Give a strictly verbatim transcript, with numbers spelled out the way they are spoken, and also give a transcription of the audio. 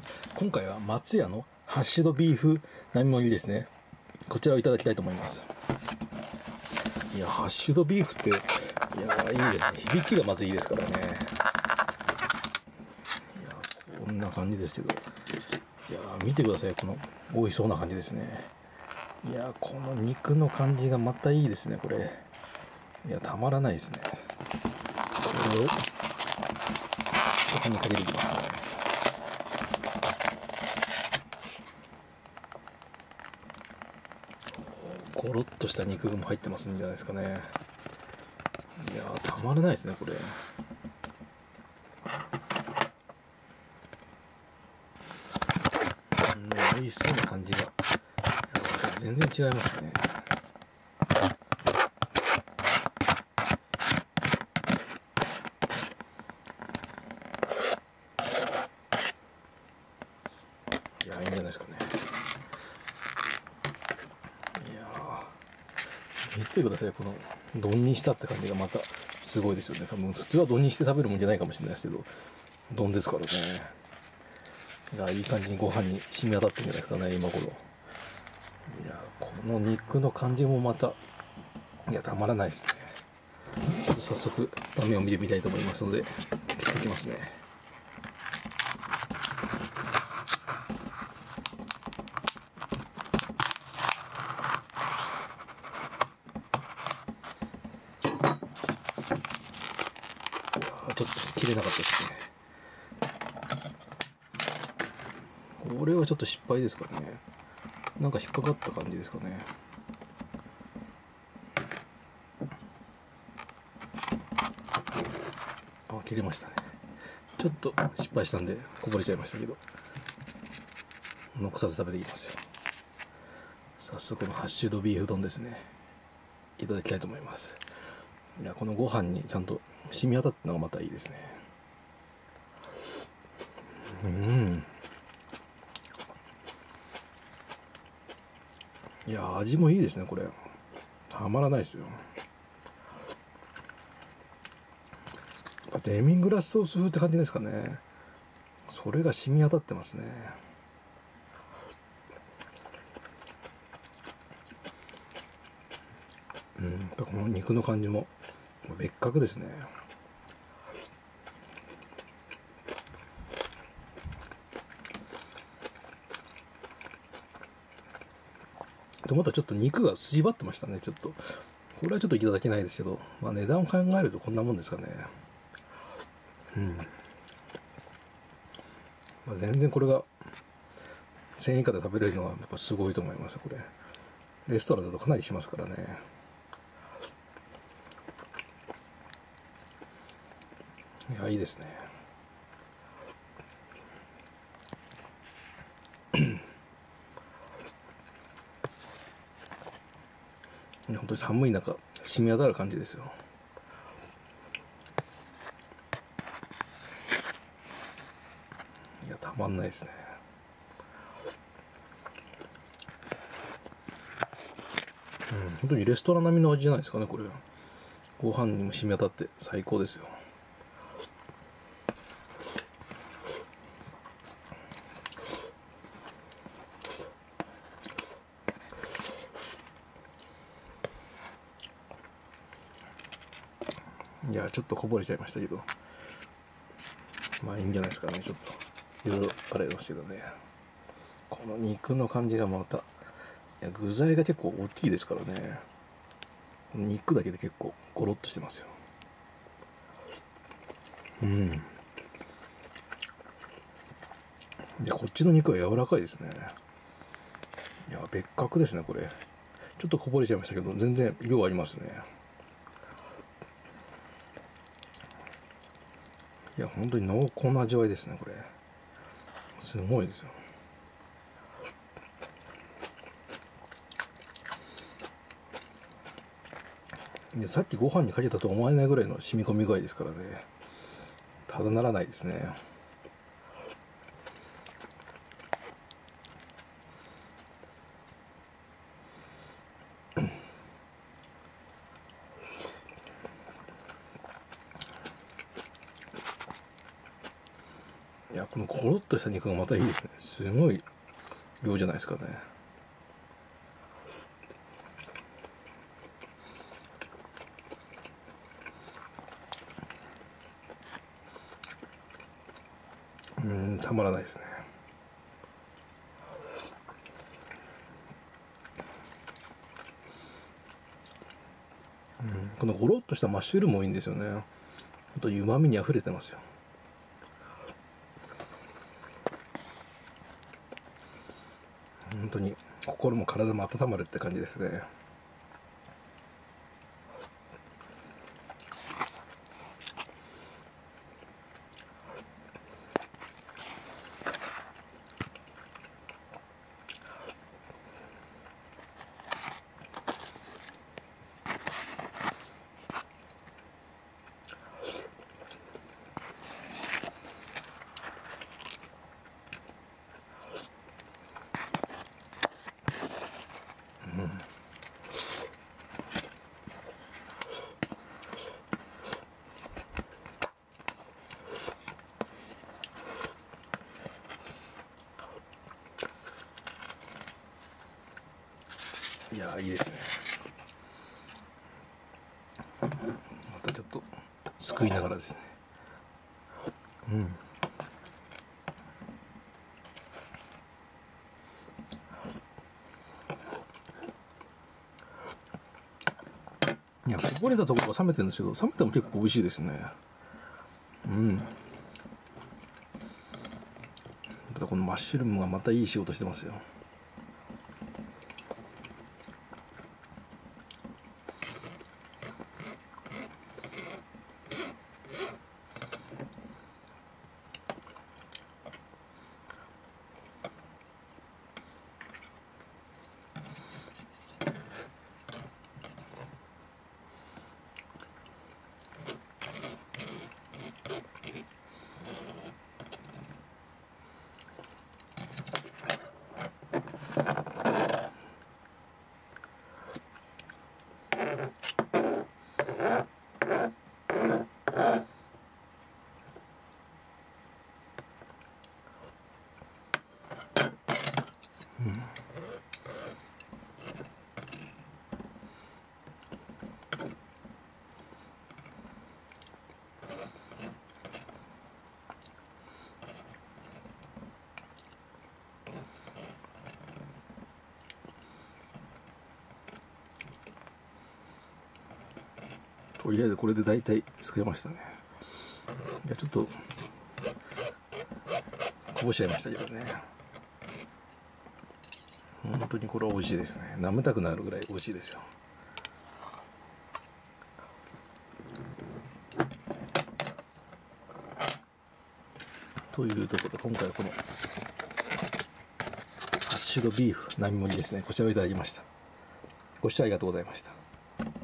今回は松屋のハッシュドビーフ並盛りですね。こちらをいただきたいと思います。いや、ハッシュドビーフって、いや、いいですね。響きがまずいいですからね。いや、こんな感じですけど。いや、見てください。この美味しそうな感じですね。いや、この肉の感じがまたいいですね、これ。いや、たまらないですね。これを、ここにかけていきますね。ゴロッとした肉も入ってますんじゃないですかね。いやー、たまらないですね、これ。うん、美味しそうな感じが。いや、全然違いますね。いやー、いいんじゃないですかね。いやー、見てください、この丼にしたって感じがまたすごいですよね。多分普通は丼にして食べるもんじゃないかもしれないですけど、丼ですからね。いや、いい感じにご飯に染み渡ってるんじゃないですかね、今頃。いや、この肉の感じもまた、いや、たまらないですね。ちょっと早速、断面を見てみたいと思いますので、切っていきますね。ちょっと切れなかったですね。これはちょっと失敗ですかね。なんか引っかかった感じですかね。あ、切れましたね。ちょっと失敗したんでこぼれちゃいましたけど、残さず食べていきますよ。早速のハッシュドビーフ丼ですね、いただきたいと思います。いや、このご飯にちゃんと染み渡ってのがまたいいですね。うん。いや、味もいいですね、これ。たまらないですよ。デミグラスソース風って感じですかね。それが染み渡ってますね。うん、この肉の感じも別格ですね。とまたちょっと肉が筋張ってましたね。ちょっとこれはちょっといただけないですけど、まあ値段を考えるとこんなもんですかね。うん。まあ、全然これがせんえん以下で食べれるのはやっぱすごいと思います。これレストランだとかなりしますからね。いや、いいですね。本当に寒い中染み渡る感じですよ。いや、たまんないですね。うん、本当にレストラン並みの味じゃないですかね、これ。ご飯にも染み渡って最高ですよ。いや、ちょっとこぼれちゃいましたけど、まあいいんじゃないですかね。ちょっといろいろあれですけどね。この肉の感じがまた、いや、具材が結構大きいですからね。肉だけで結構ゴロッとしてますよ。うん。で、こっちの肉は柔らかいですね。いや、別格ですね、これ。ちょっとこぼれちゃいましたけど、全然量ありますね。いや、本当に濃厚な味わいですね、これ。すごいですよ。で、さっきご飯にかけたと思えないぐらいの染み込み具合ですからね。ただならないですね。 いや、このコロッとした肉がまたいいですね。すごい量じゃないですかね。うん、たまらないですね。うん、このゴロッとしたマッシュルームもいいんですよね。ほんとうまみにあふれてますよ。本当に心も体も温まるって感じですね。いやー、いいですね。またちょっとすくいながらですね。うん。いや、こぼれたところが冷めてるんですけど、冷めても結構美味しいですね。うん。またこのマッシュルームがまたいい仕事してますよ。とりあえずこれで大体作れましたね。いや、ちょっとこぼしちゃいましたけどね。本当にこれは美味しいですね。舐めたくなるぐらい美味しいですよ。というところで今回はこのハッシュドビーフ並盛りですね、こちらをいただきました。ご視聴ありがとうございました。